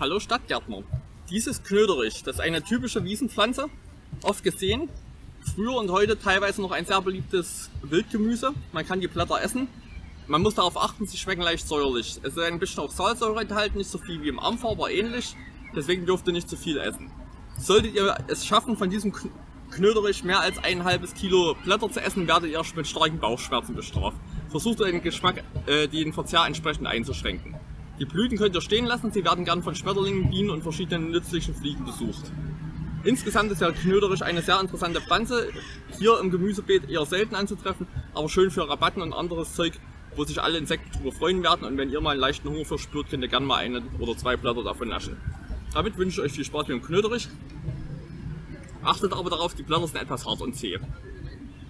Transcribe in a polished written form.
Hallo Stadtgärtner. Dieses Knöderich, das ist eine typische Wiesenpflanze, oft gesehen, früher und heute teilweise noch ein sehr beliebtes Wildgemüse. Man kann die Blätter essen. Man muss darauf achten, sie schmecken leicht säuerlich. Es ist ein bisschen auch Salzsäure enthalten, nicht so viel wie im Ampfer, aber ähnlich. Deswegen dürft ihr nicht zu viel essen. Solltet ihr es schaffen, von diesem Knöderich mehr als ein halbes Kilo Blätter zu essen, werdet ihr mit starken Bauchschmerzen bestraft. Versucht den Geschmack, den Verzehr entsprechend einzuschränken. Die Blüten könnt ihr stehen lassen, sie werden gern von Schmetterlingen, Bienen und verschiedenen nützlichen Fliegen besucht. Insgesamt ist der Knöderich eine sehr interessante Pflanze, hier im Gemüsebeet eher selten anzutreffen, aber schön für Rabatten und anderes Zeug, wo sich alle Insekten darüber freuen werden, und wenn ihr mal einen leichten Hunger verspürt, könnt ihr gerne mal eine oder zwei Blätter davon naschen. Damit wünsche ich euch viel Spaß mit dem Knöderich. Achtet aber darauf, die Blätter sind etwas hart und zäh.